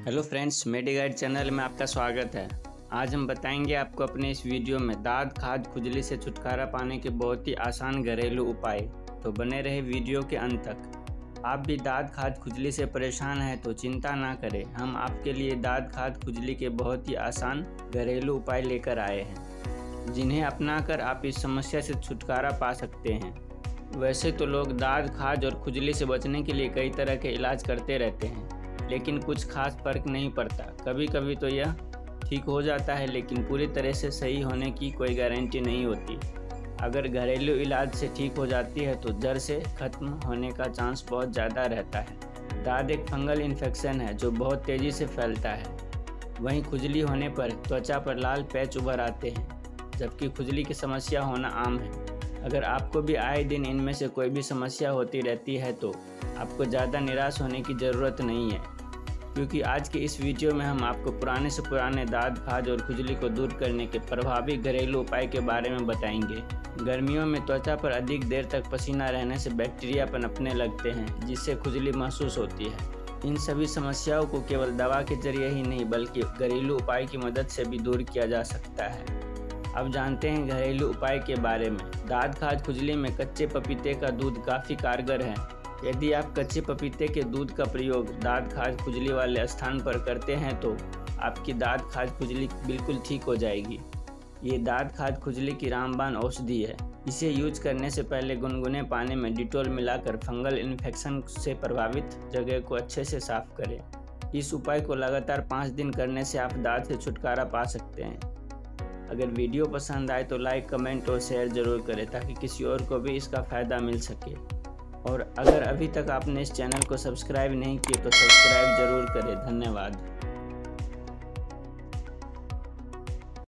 Hello friends, मेडिगाइड channel में आपका स्वागत है। आज हम बताएंगे आपको अपने इस वीडियो में दाद खाज खुजली से छुटकारा पाने के बहुत ही आसान घरेलू उपाय। तो बने रहे वीडियो के अंत तक। आप भी दाद खाज खुजली से परेशान हैं तो चिंता ना करें, हम आपके लिए दाद खाज खुजली के बहुत ही आसान घरेलू उपाय लेकर आए हैं, जिन्हें अपनाकर आप इस समस्या से छुटकारा पा सकते हैं। वैसे तो लोग दाद खाज और खुजली से बचने के लिए कई तरह के इलाज करते रहते हैं, लेकिन कुछ खास फर्क नहीं पड़ता। कभी कभी तो यह ठीक हो जाता है, लेकिन पूरी तरह से सही होने की कोई गारंटी नहीं होती। अगर घरेलू इलाज से ठीक हो जाती है तो जड़ से खत्म होने का चांस बहुत ज़्यादा रहता है। दाद एक फंगल इन्फेक्शन है जो बहुत तेज़ी से फैलता है। वहीं खुजली होने पर त्वचा पर लाल पैच उभर आते हैं, जबकि खुजली की समस्या होना आम है। अगर आपको भी आए दिन इनमें से कोई भी समस्या होती रहती है तो आपको ज़्यादा निराश होने की ज़रूरत नहीं है, क्योंकि आज के इस वीडियो में हम आपको पुराने से पुराने दाद खाज और खुजली को दूर करने के प्रभावी घरेलू उपाय के बारे में बताएंगे। गर्मियों में त्वचा पर अधिक देर तक पसीना रहने से बैक्टीरिया पनपने लगते हैं, जिससे खुजली महसूस होती है। इन सभी समस्याओं को केवल दवा के जरिए ही नहीं बल्कि घरेलू उपाय की मदद से भी दूर किया जा सकता है। अब जानते हैं घरेलू उपाय के बारे में। दाद खाज खुजली में कच्चे पपीते का दूध काफ़ी कारगर है। यदि आप कच्चे पपीते के दूध का प्रयोग दाद खाज खुजली वाले स्थान पर करते हैं तो आपकी दाद खाज खुजली बिल्कुल ठीक हो जाएगी। ये दाद खाज खुजली की रामबाण औषधि है। इसे यूज करने से पहले गुनगुने पानी में डिटॉल मिलाकर फंगल इन्फेक्शन से प्रभावित जगह को अच्छे से साफ करें। इस उपाय को लगातार 5 दिन करने से आप दाद से छुटकारा पा सकते हैं। अगर वीडियो पसंद आए तो लाइक, कमेंट और शेयर ज़रूर करें ताकि किसी और को भी इसका फ़ायदा मिल सके। और अगर अभी तक आपने इस चैनल को सब्सक्राइब नहीं किया तो सब्सक्राइब ज़रूर करें। धन्यवाद।